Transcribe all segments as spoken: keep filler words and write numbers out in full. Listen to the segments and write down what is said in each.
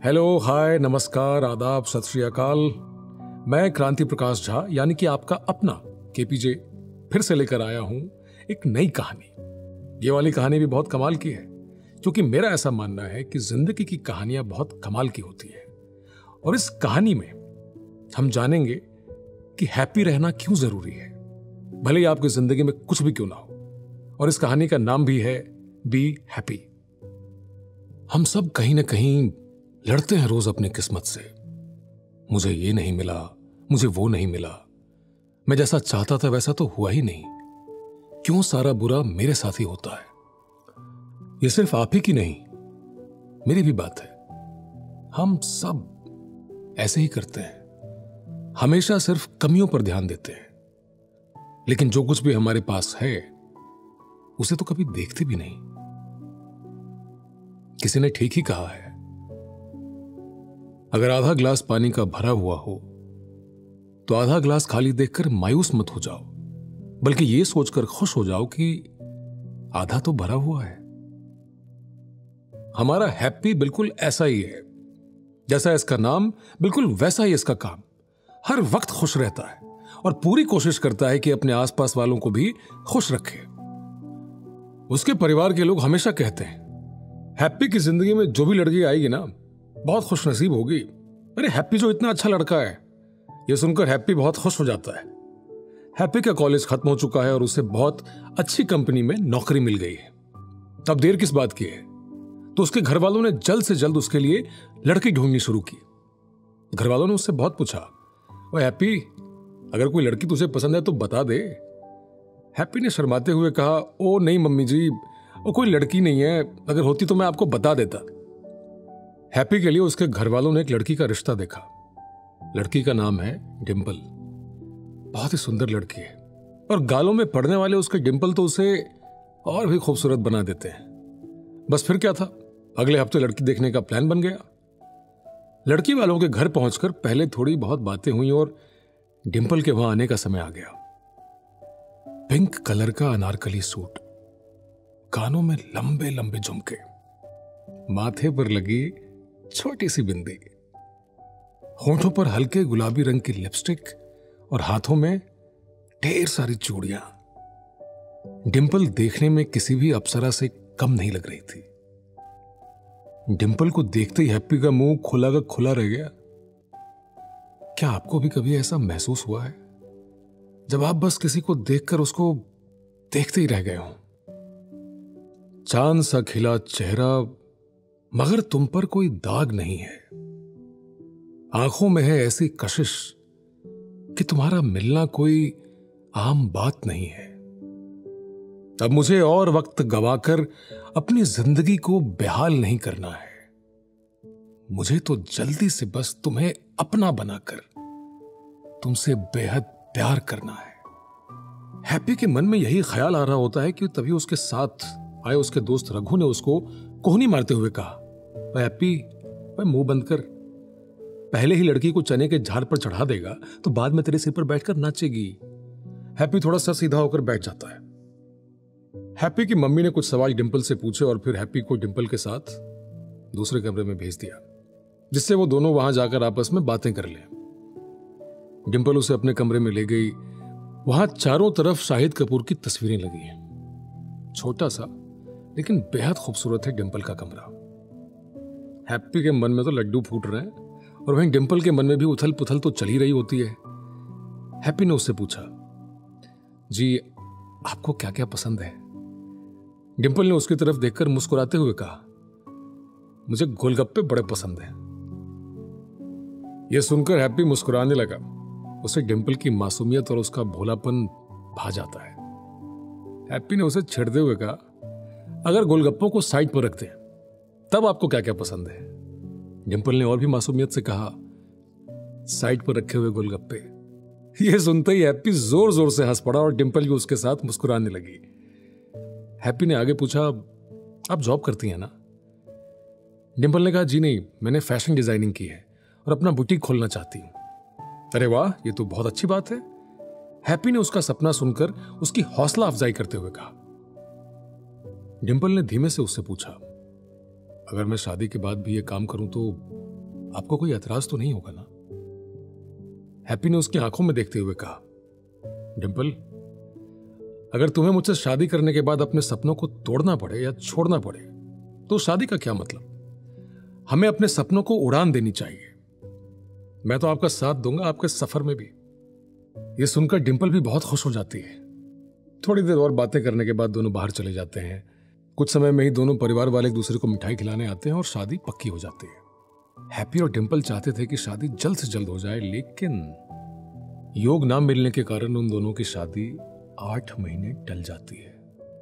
Hello, हाय, नमस्कार, आदाब, सत श्री अकाल। मैं क्रांति प्रकाश झा यानी कि आपका अपना केपीजे फिर से लेकर आया हूं एक नई कहानी। ये वाली कहानी भी बहुत कमाल की है, क्योंकि मेरा ऐसा मानना है कि जिंदगी की कहानियां बहुत कमाल की होती है। और इस कहानी में हम जानेंगे कि हैप्पी रहना क्यों जरूरी है, भले ही आपकी जिंदगी में कुछ भी क्यों ना हो। और इस कहानी का नाम भी है बी हैप्पी। हम सब कहीं ना कहीं लड़ते हैं रोज अपनी किस्मत से। मुझे ये नहीं मिला, मुझे वो नहीं मिला, मैं जैसा चाहता था वैसा तो हुआ ही नहीं, क्यों सारा बुरा मेरे साथ ही होता है। ये सिर्फ आप ही की नहीं, मेरी भी बात है। हम सब ऐसे ही करते हैं, हमेशा सिर्फ कमियों पर ध्यान देते हैं, लेकिन जो कुछ भी हमारे पास है उसे तो कभी देखते भी नहीं। किसी ने ठीक ही कहा है, अगर आधा ग्लास पानी का भरा हुआ हो तो आधा ग्लास खाली देखकर मायूस मत हो जाओ, बल्कि यह सोचकर खुश हो जाओ कि आधा तो भरा हुआ है। हमारा हैप्पी बिल्कुल ऐसा ही है, जैसा इसका नाम बिल्कुल वैसा ही इसका काम। हर वक्त खुश रहता है और पूरी कोशिश करता है कि अपने आसपास वालों को भी खुश रखे। उसके परिवार के लोग हमेशा कहते हैं, हैप्पी की जिंदगी में जो भी लड़की आएगी ना, बहुत खुश नसीब होगी। अरे हैप्पी जो इतना अच्छा लड़का है, यह सुनकर हैप्पी बहुत खुश हो जाता है। हैप्पी का कॉलेज खत्म हो चुका है और उसे बहुत अच्छी कंपनी में नौकरी मिल गई है। अब देर किस बात की है, तो उसके घर वालों ने जल्द से जल्द उसके लिए लड़की ढूंढनी शुरू की। घर वालों ने उससे बहुत पूछा, ओए हैप्पी, अगर कोई लड़की तुझे पसंद है तो बता दे। हैप्पी ने शर्माते हुए कहा, ओ नहीं मम्मी जी, वो कोई लड़की नहीं है, अगर होती तो मैं आपको बता देता। हैप्पी के लिए उसके घर वालों ने एक लड़की का रिश्ता देखा। लड़की का नाम है डिंपल। बहुत ही सुंदर लड़की है और गालों में पड़ने वाले उसके डिंपल तो उसे और भी खूबसूरत बना देते हैं। बस फिर क्या था, अगले हफ्ते लड़की देखने का प्लान बन गया। लड़की वालों के घर पहुंचकर पहले थोड़ी बहुत बातें हुई और डिंपल के वहां आने का समय आ गया। पिंक कलर का अनारकली सूट, कानों में लंबे लंबे झुमके, माथे पर लगी छोटी सी बिंदी, होठों पर हल्के गुलाबी रंग की लिपस्टिक और हाथों में ढेर सारी चूड़ियां। डिंपल देखने में किसी भी अप्सरा से कम नहीं लग रही थी। डिंपल को देखते ही हैप्पी का मुंह खुला का खुला रह गया। क्या आपको भी कभी ऐसा महसूस हुआ है, जब आप बस किसी को देखकर उसको देखते ही रह गए हो? चांद सा खिला चेहरा, मगर तुम पर कोई दाग नहीं है। आंखों में है ऐसी कशिश कि तुम्हारा मिलना कोई आम बात नहीं है। अब मुझे और वक्त गवाकर अपनी जिंदगी को बेहाल नहीं करना है। मुझे तो जल्दी से बस तुम्हें अपना बनाकर तुमसे बेहद प्यार करना है। हैप्पी के मन में यही ख्याल आ रहा होता है कि तभी उसके साथ आए उसके दोस्त रघु ने उसको कोहनी मारते हुए कहा, हैप्पी, भाई मुंह बंद कर। पहले ही लड़की को चने के झाड़ पर चढ़ा देगा तो बाद में तेरे सिर पर बैठकर नाचेगी। हैप्पी थोड़ा सा सीधा होकर बैठ जाता है। हैप्पी की मम्मी ने कुछ सवाल डिंपल से पूछे और फिर हैप्पी को डिंपल के साथ दूसरे कमरे में भेज दिया, जिससे वो दोनों वहां जाकर आपस में बातें कर लें। डिंपल उसे अपने कमरे में ले गई। वहां चारों तरफ शाहिद कपूर की तस्वीरें लगी हैं। छोटा सा लेकिन बेहद खूबसूरत है डिंपल का कमरा। हैप्पी के मन में तो लड्डू फूट रहे हैं और वहीं डिंपल के मन में भी उथल पुथल तो चल ही रही होती है। हैप्पी ने उससे पूछा, जी आपको क्या क्या पसंद है? डिंपल ने उसकी तरफ देखकर मुस्कुराते हुए कहा, मुझे गोलगप्पे बड़े पसंद हैं। यह सुनकर हैप्पी मुस्कुराने लगा। उसे डिंपल की मासूमियत और उसका भोलापन भा जाता है। हैप्पी ने उसे छेड़ते हुए कहा, अगर गोलगप्पों को साइड पर रखते हैं तब आपको क्या क्या पसंद है? डिंपल ने और भी मासूमियत से कहा, साइड पर रखे हुए गोलगप्पे। यह सुनते ही हैप्पी जोर जोर से हंस पड़ा और डिंपल भी उसके साथ मुस्कुराने लगी। हैप्पी ने आगे पूछा, आप जॉब करती हैं ना? डिंपल ने कहा, जी नहीं, मैंने फैशन डिजाइनिंग की है और अपना बुटीक खोलना चाहती हूं। अरे वाह, ये तो बहुत अच्छी बात है। हैप्पी ने उसका सपना सुनकर उसकी हौसला अफजाई करते हुए कहा। डिंपल ने धीमे से उससे पूछा, अगर मैं शादी के बाद भी ये काम करूं तो आपको कोई एतराज तो नहीं होगा ना? हैप्पी ने उसकी आंखों में देखते हुए कहा, डिंपल, अगर तुम्हें मुझसे शादी करने के बाद अपने सपनों को तोड़ना पड़े या छोड़ना पड़े तो शादी का क्या मतलब? हमें अपने सपनों को उड़ान देनी चाहिए। मैं तो आपका साथ दूंगा आपके सफर में भी। यह सुनकर डिंपल भी बहुत खुश हो जाती है। थोड़ी देर और बातें करने के बाद दोनों बाहर चले जाते हैं। कुछ समय में ही दोनों परिवार वाले एक दूसरे को मिठाई खिलाने आते हैं और शादी पक्की हो जाती है। हैप्पी और डिंपल चाहते थे कि शादी जल्द से जल्द हो जाए, लेकिन योग ना मिलने के कारण उन दोनों की शादी आठ महीने टल जाती है।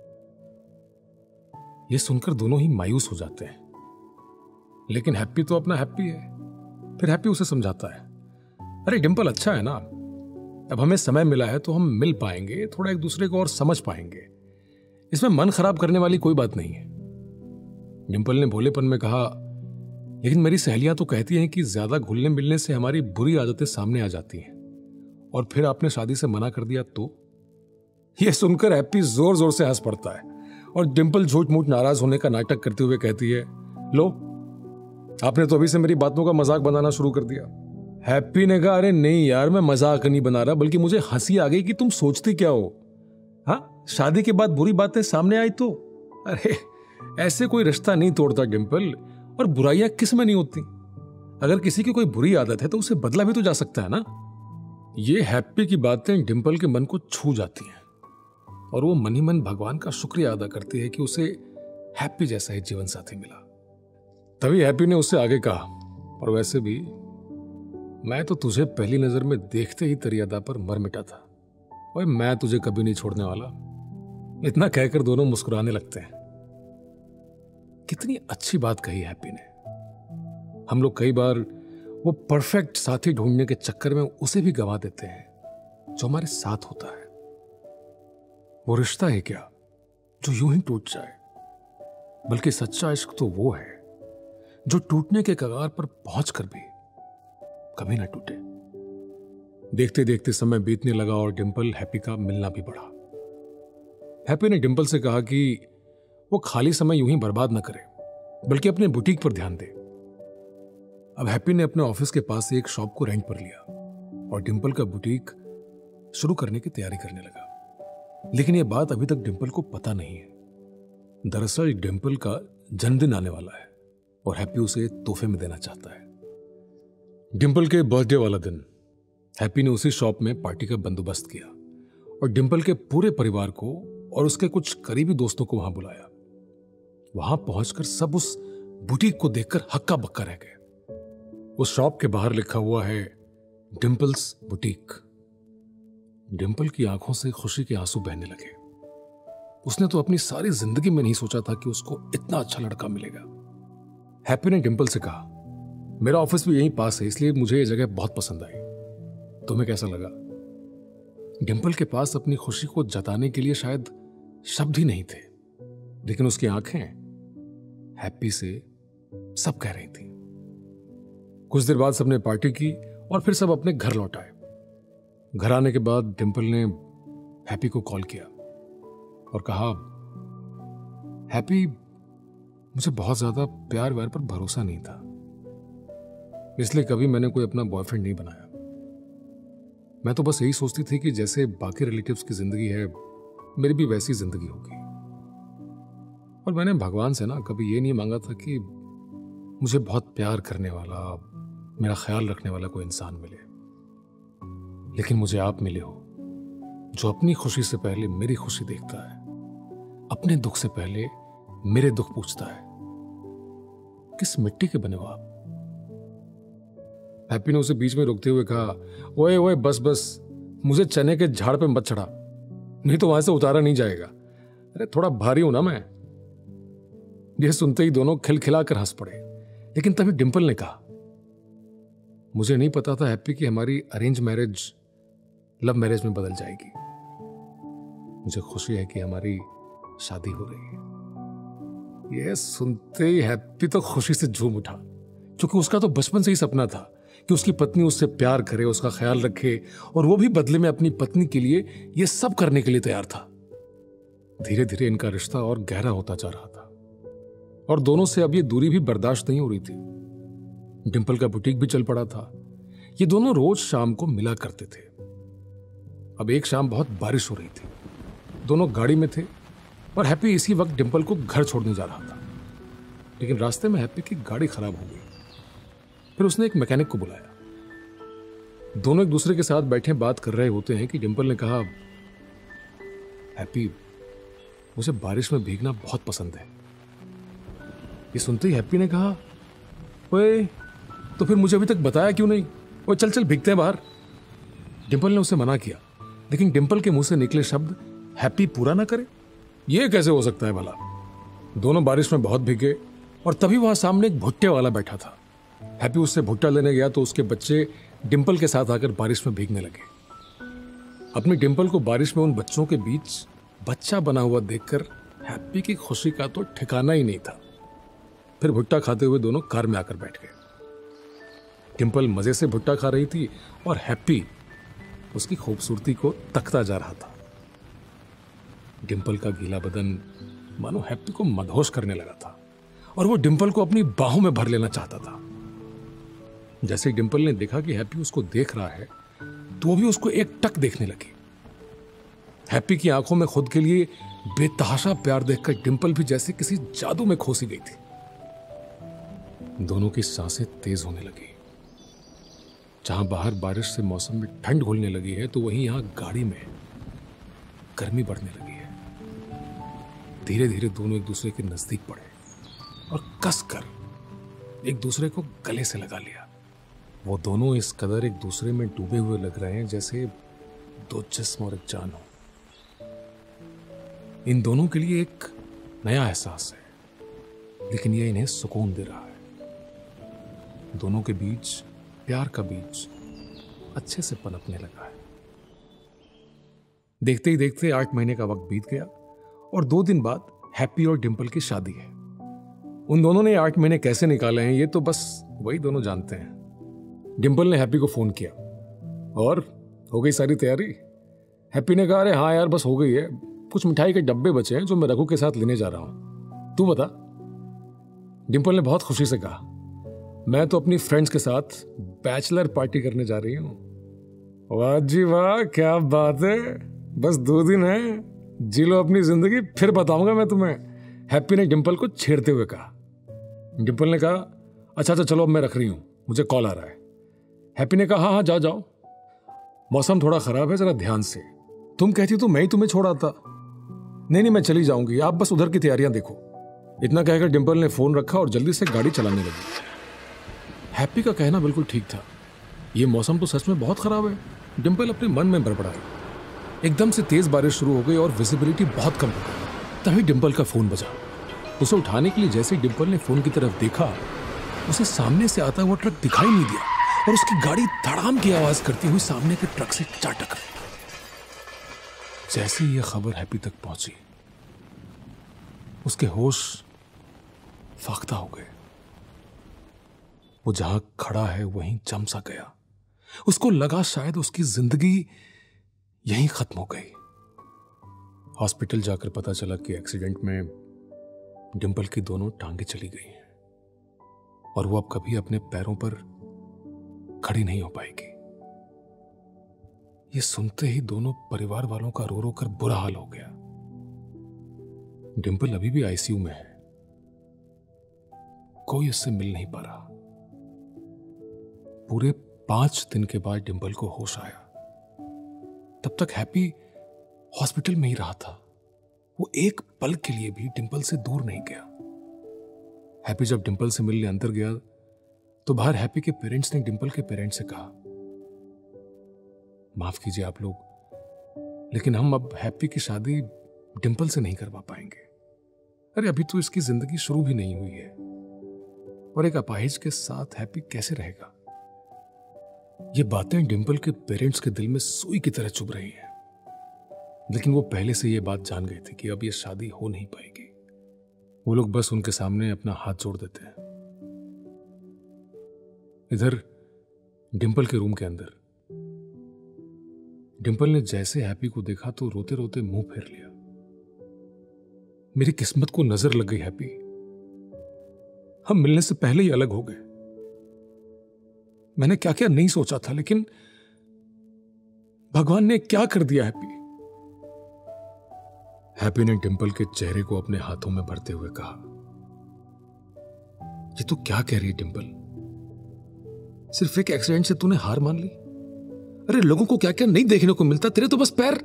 यह सुनकर दोनों ही मायूस हो जाते हैं, लेकिन हैप्पी तो अपना हैप्पी है। फिर हैप्पी उसे समझाता है, अरे डिंपल, अच्छा है ना, अब हमें समय मिला है तो हम मिल पाएंगे, थोड़ा एक दूसरे को और समझ पाएंगे। इसमें मन खराब करने वाली कोई बात नहीं है। डिंपल ने भोलेपन में कहा, लेकिन मेरी सहेलियां तो कहती हैं कि ज्यादा घुलने मिलने से हमारी बुरी आदतें सामने आ जाती हैं, और फिर आपने शादी से मना कर दिया तो? यह सुनकर हैप्पी जोर जोर से हंस पड़ता है और डिंपल झूठ मूठ नाराज होने का नाटक करते हुए कहती है, लो, आपने तो अभी से मेरी बातों का मजाक बनाना शुरू कर दिया। हैप्पी ने कहा, अरे नहीं यार, मैं मजाक नहीं बना रहा, बल्कि मुझे हंसी आ गई कि तुम सोचती क्या हो। हाँ, शादी के बाद बुरी बातें सामने आई तो? अरे ऐसे कोई रिश्ता नहीं तोड़ता डिंपल, और बुराइयां किस में नहीं होती। अगर किसी की कोई बुरी आदत है तो उसे बदला भी तो जा सकता है ना। ये हैप्पी की बातें डिंपल के मन को छू जाती हैं और वो मन ही मन भगवान का शुक्रिया अदा करती है कि उसे हैप्पी जैसा ही जीवन साथी मिला। तभी हैप्पी ने उससे आगे कहा, और वैसे भी मैं तो तुझे पहली नजर में देखते ही तेरी अदा पर मर मिटा था, और मैं तुझे कभी नहीं छोड़ने वाला। इतना कहकर दोनों मुस्कुराने लगते हैं। कितनी अच्छी बात कही हैप्पी ने। हम लोग कई बार वो परफेक्ट साथी ढूंढने के चक्कर में उसे भी गवा देते हैं जो हमारे साथ होता है। वो रिश्ता है क्या जो यूं ही टूट जाए, बल्कि सच्चा इश्क तो वो है जो टूटने के कगार पर पहुंचकर भी कभी ना टूटे। देखते देखते समय बीतने लगा और डिंपल हैप्पी का मिलना भी बढ़ा। हैप्पी ने डिंपल से कहा कि वो खाली समय यूं ही बर्बाद ना करे, बल्कि अपने बुटीक पर ध्यान दे। अब हैप्पी ने अपने ऑफिस के पास से एक शॉप को रेंट पर लिया और डिंपल का बुटीक शुरू करने की तैयारी करने लगा। लेकिन यह बात अभी तक डिंपल को पता नहीं है। दरअसल डिंपल का जन्मदिन आने वाला है और हैप्पी उसे तोहफे में देना चाहता है। डिंपल के बर्थडे वाला दिन हैप्पी ने उसी शॉप में पार्टी का बंदोबस्त किया और डिंपल के पूरे परिवार को और उसके कुछ करीबी दोस्तों को वहां बुलाया। वहां पहुंचकर सब उस बुटीक को देखकर हक्का बक्का रह गए। उस शॉप के बाहर लिखा हुआ है डिंपल्स बुटीक। डिंपल की आंखों से खुशी के आंसू बहने लगे। उसने तो अपनी सारी जिंदगी में नहीं सोचा था कि उसको इतना अच्छा लड़का मिलेगा। हैप्पी ने डिंपल से कहा, मेरा ऑफिस भी यहीं पास है, इसलिए मुझे यह जगह बहुत पसंद आई। तुम्हें कैसा लगा? डिंपल के पास अपनी खुशी को जताने के लिए शायद शब्द ही नहीं थे, लेकिन उसकी आंखें हैप्पी से सब कह रही थी। कुछ देर बाद सबने पार्टी की और फिर सब अपने घर लौट आए। घर आने के बाद डिंपल ने हैप्पी को कॉल किया और कहा, हैप्पी, मुझे बहुत ज्यादा प्यार व्यार पर भरोसा नहीं था, इसलिए कभी मैंने कोई अपना बॉयफ्रेंड नहीं बनाया। मैं तो बस यही सोचती थी कि जैसे बाकी रिलेटिव्स की जिंदगी है, मेरी भी वैसी जिंदगी होगी। और मैंने भगवान से ना कभी ये नहीं मांगा था कि मुझे बहुत प्यार करने वाला, मेरा ख्याल रखने वाला कोई इंसान मिले। लेकिन मुझे आप मिले हो जो अपनी खुशी से पहले मेरी खुशी देखता है, अपने दुख से पहले मेरे दुख पूछता है। किस मिट्टी के बने हो आप? हैप्पी ने उसे बीच में रोकते हुए कहा, ओए ओए बस बस, मुझे चने के झाड़ पे मत चढ़ा, नहीं तो वहां से उतारा नहीं जाएगा। अरे थोड़ा भारी हूं ना मैं। यह सुनते ही दोनों खिलखिलाकर हंस पड़े। लेकिन तभी डिंपल ने कहा, मुझे नहीं पता था हैप्पी कि हमारी अरेंज मैरिज लव मैरिज में बदल जाएगी। मुझे खुशी है कि हमारी शादी हो रही है। यह सुनते ही हैप्पी तो खुशी से झूम उठा, क्योंकि उसका तो बचपन से ही सपना था कि उसकी पत्नी उससे प्यार करे, उसका ख्याल रखे, और वो भी बदले में अपनी पत्नी के लिए यह सब करने के लिए तैयार था। धीरे धीरे इनका रिश्ता और गहरा होता जा रहा था और दोनों से अब ये दूरी भी बर्दाश्त नहीं हो रही थी। डिम्पल का बुटीक भी चल पड़ा था। ये दोनों रोज शाम को मिला करते थे। अब एक शाम बहुत बारिश हो रही थी, दोनों गाड़ी में थे और हैप्पी इसी वक्त डिम्पल को घर छोड़ने जा रहा था। लेकिन रास्ते में हैप्पी की गाड़ी खराब हो गई। फिर उसने एक मैकेनिक को बुलाया। दोनों एक दूसरे के साथ बैठे बात कर रहे होते हैं कि डिम्पल ने कहा, हैप्पी, मुझे बारिश में भीगना बहुत पसंद है। ये सुनते ही हैप्पी ने कहा, ओए, तो फिर मुझे अभी तक बताया क्यों नहीं? ओए चल चल भीगते हैं बाहर। डिम्पल ने उसे मना किया, लेकिन डिम्पल के मुंह से निकले शब्द हैप्पी पूरा ना करे, ये कैसे हो सकता है भला? दोनों बारिश में बहुत भीगे और तभी वहां सामने एक भुट्टे वाला बैठा था। हैप्पी उससे भुट्टा लेने गया तो उसके बच्चे डिम्पल के साथ आकर बारिश में भीगने लगे। अपनी डिम्पल को बारिश में उन बच्चों के बीच बच्चा बना हुआ देखकर हैप्पी की खुशी का तो ठिकाना ही नहीं था। फिर भुट्टा खाते हुए दोनों कार में आकर बैठ गए। डिम्पल मजे से भुट्टा खा रही थी और हैप्पी उसकी खूबसूरती को तकता जा रहा था। डिम्पल का गीला बदन मानो हैप्पी को मदहोश करने लगा था और वो डिम्पल को अपनी बाहों में भर लेना चाहता था। जैसे ही डिम्पल ने देखा कि हैप्पी उसको देख रहा है तो भी उसको एक टक देखने लगी। हैप्पी की आंखों में खुद के लिए बेतहाशा प्यार देखकर डिम्पल भी जैसे किसी जादू में खोसी गई थी। दोनों की सांसें तेज होने लगी। जहां बाहर बारिश से मौसम में ठंड घुलने लगी है तो वहीं यहां गाड़ी में गर्मी बढ़ने लगी है। धीरे धीरे दोनों एक दूसरे के नजदीक पड़े और कसकर एक दूसरे को गले से लगा लिया। वो दोनों इस कदर एक दूसरे में डूबे हुए लग रहे हैं जैसे दो जिस्म और एक जान हो। इन दोनों के लिए एक नया एहसास है, लेकिन यह इन्हें सुकून दे रहा है। दोनों के बीच प्यार का बीज अच्छे से पनपने लगा है। देखते ही देखते आठ महीने का वक्त बीत गया और दो दिन बाद हैप्पी और डिम्पल की शादी है। उन दोनों ने आठ महीने कैसे निकाले हैं ये तो बस वही दोनों जानते हैं। डिम्पल ने हैप्पी को फोन किया, और हो गई सारी तैयारी? हैप्पी ने कहा, अरे हाँ यार, बस हो गई है। कुछ मिठाई के डब्बे बचे हैं जो मैं रघु के साथ लेने जा रहा हूं, तू बता। डिम्पल ने बहुत खुशी से कहा, मैं तो अपनी फ्रेंड्स के साथ बैचलर पार्टी करने जा रही हूं। वाह जी वाह, क्या बात है, बस दो दिन है, जी लो अपनी जिंदगी, फिर बताऊंगा मैं तुम्हें, हैप्पी ने डिम्पल को छेड़ते हुए कहा। डिम्पल ने कहा, अच्छा अच्छा चलो अब मैं रख रही हूं, मुझे कॉल आ रहा है। हैप्पी ने कहा, हाँ हाँ जाओ जाओ, मौसम थोड़ा खराब है, जरा ध्यान से। तुम कहती तो मैं ही तुम्हें छोड़ आता। नहीं नहीं मैं चली जाऊंगी, आप बस उधर की तैयारियां देखो। इतना कहकर डिम्पल ने फोन रखा और जल्दी से गाड़ी चलाने लगी। हैप्पी का कहना बिल्कुल ठीक था, ये मौसम तो सच में बहुत खराब है। डिम्पल अपने मन में बड़बड़ाई। एकदम से तेज बारिश शुरू हो गई और विजिबिलिटी बहुत कम हो गई। तभी डिम्पल का फोन बजा। उसे उठाने के लिए जैसे ही डिम्पल ने फोन की तरफ देखा, उसे सामने से आता हुआ ट्रक दिखाई नहीं दिया और उसकी गाड़ी धड़ाम की आवाज करती हुई सामने के ट्रक से जा टकराई। जैसे ही यह खबर हैप्पी तक पहुंची, उसके होश फाख्ता हो गए। वो जहां खड़ा है वहीं जम सा गया। उसको लगा शायद उसकी जिंदगी यहीं खत्म हो गई। हॉस्पिटल जाकर पता चला कि एक्सीडेंट में डिम्पल की दोनों टांगें चली गई हैं और वो अब कभी अपने पैरों पर खड़ी नहीं हो पाएगी। ये सुनते ही दोनों परिवार वालों का रो रो कर बुरा हाल हो गया। डिम्पल अभी भी आईसीयू में है, कोई उससे मिल नहीं पा रहा। पूरे पांच दिन के बाद डिम्पल को होश आया। तब तक हैप्पी हॉस्पिटल में ही रहा था। वो एक पल के लिए भी डिम्पल से दूर नहीं गया। हैप्पी जब डिम्पल से मिलने अंदर गया तो बाहर हैप्पी के पेरेंट्स ने डिम्पल के पेरेंट्स से कहा, माफ कीजिए आप लोग, लेकिन हम अब हैप्पी की शादी डिम्पल से नहीं करवा पाएंगे। अरे अभी तो इसकी जिंदगी शुरू भी नहीं हुई है और एक अपाहिज के साथ हैप्पी कैसे रहेगा। ये बातें डिम्पल के पेरेंट्स के दिल में सुई की तरह चुभ रही हैं, लेकिन वो पहले से ये बात जान गए थे कि अब ये शादी हो नहीं पाएगी। वो लोग बस उनके सामने अपना हाथ जोड़ देते हैं। इधर डिम्पल के रूम के अंदर डिम्पल ने जैसे हैप्पी को देखा तो रोते रोते मुंह फेर लिया। मेरी किस्मत को नजर लग गई हैप्पी, हम मिलने से पहले ही अलग हो गए। मैंने क्या क्या नहीं सोचा था, लेकिन भगवान ने क्या कर दिया हैप्पी। हैप्पी ने डिंपल के चेहरे को अपने हाथों में भरते हुए कहा, ये तू क्या कह रही है डिंपल? सिर्फ एक एक्सीडेंट से तूने हार मान ली? अरे लोगों को क्या क्या नहीं देखने को मिलता, तेरे तो बस पैर।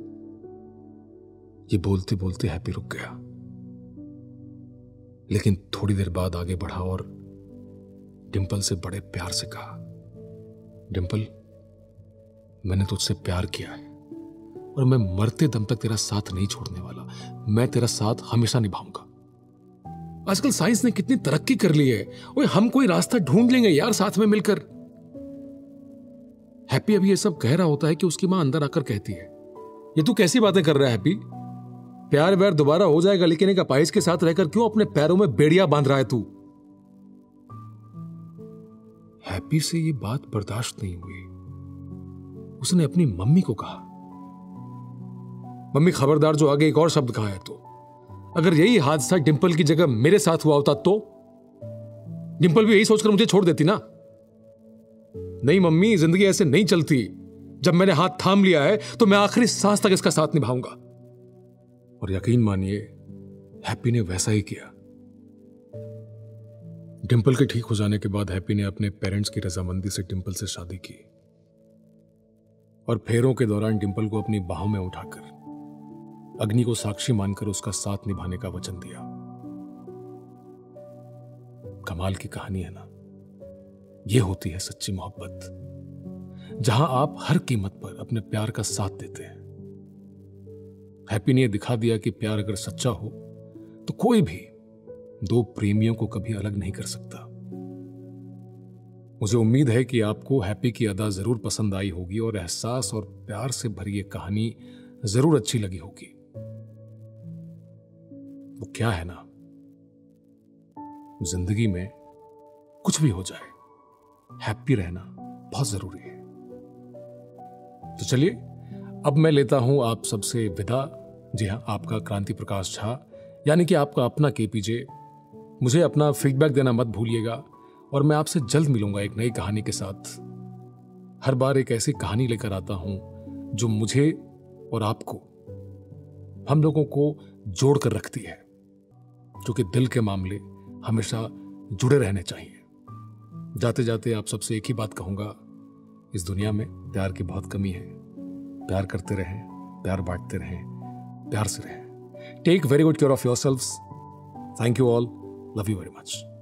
ये बोलते बोलते हैप्पी रुक गया, लेकिन थोड़ी देर बाद आगे बढ़ा और डिंपल से बड़े प्यार से कहा, डिंपल, मैंने तुझसे प्यार किया है और मैं मरते दम तक तेरा साथ नहीं छोड़ने वाला। मैं तेरा साथ हमेशा निभाऊंगा। आजकल साइंस ने कितनी तरक्की कर ली है, ओए हम कोई रास्ता ढूंढ लेंगे यार साथ में मिलकर। हैप्पी अभी ये सब कह रहा होता है कि उसकी मां अंदर आकर कहती है, ये तू कैसी बातें कर रहा है हैप्पी? प्यार व्यार दोबारा हो जाएगा, लेकिन एक अपाहिज के साथ रहकर क्यों अपने पैरों में बेड़ियां बांध रहा है तू? हैप्पी से ये बात बर्दाश्त नहीं हुई। उसने अपनी मम्मी को कहा, मम्मी खबरदार, जो आगे एक और शब्द कहा है तो अगर यही हादसा डिंपल की जगह मेरे साथ हुआ होता तो डिंपल भी यही सोचकर मुझे छोड़ देती ना। नहीं मम्मी, जिंदगी ऐसे नहीं चलती। जब मैंने हाथ थाम लिया है तो मैं आखिरी सांस तक इसका साथ निभाऊंगा। और यकीन मानिए, हैप्पी ने वैसा ही किया। डिंपल के ठीक हो जाने के बाद हैप्पी ने अपने पेरेंट्स की रजामंदी से डिंपल से शादी की और फेरों के दौरान डिंपल को अपनी बाहों में उठाकर अग्नि को साक्षी मानकर उसका साथ निभाने का वचन दिया। कमाल की कहानी है ना? यह होती है सच्ची मोहब्बत, जहां आप हर कीमत पर अपने प्यार का साथ देते हैं। हैप्पी ने दिखा दिया कि प्यार अगर सच्चा हो तो कोई भी दो प्रेमियों को कभी अलग नहीं कर सकता। मुझे उम्मीद है कि आपको हैप्पी की अदा जरूर पसंद आई होगी और एहसास और प्यार से भरी यह कहानी जरूर अच्छी लगी होगी। वो क्या है ना, जिंदगी में कुछ भी हो जाए, हैप्पी रहना बहुत जरूरी है। तो चलिए, अब मैं लेता हूं आप सबसे विदा। जी हां, आपका क्रांति प्रकाश झा, यानी कि आपका अपना केपीजे। मुझे अपना फीडबैक देना मत भूलिएगा और मैं आपसे जल्द मिलूंगा एक नई कहानी के साथ। हर बार एक ऐसी कहानी लेकर आता हूं जो मुझे और आपको, हम लोगों को जोड़ कर रखती है, क्योंकि दिल के मामले हमेशा जुड़े रहने चाहिए। जाते जाते आप सबसे एक ही बात कहूंगा, इस दुनिया में प्यार की बहुत कमी है। प्यार करते रहें, प्यार बांटते रहें, प्यार से रहें। Take very good care of yourselves. Thank you all, love you very much.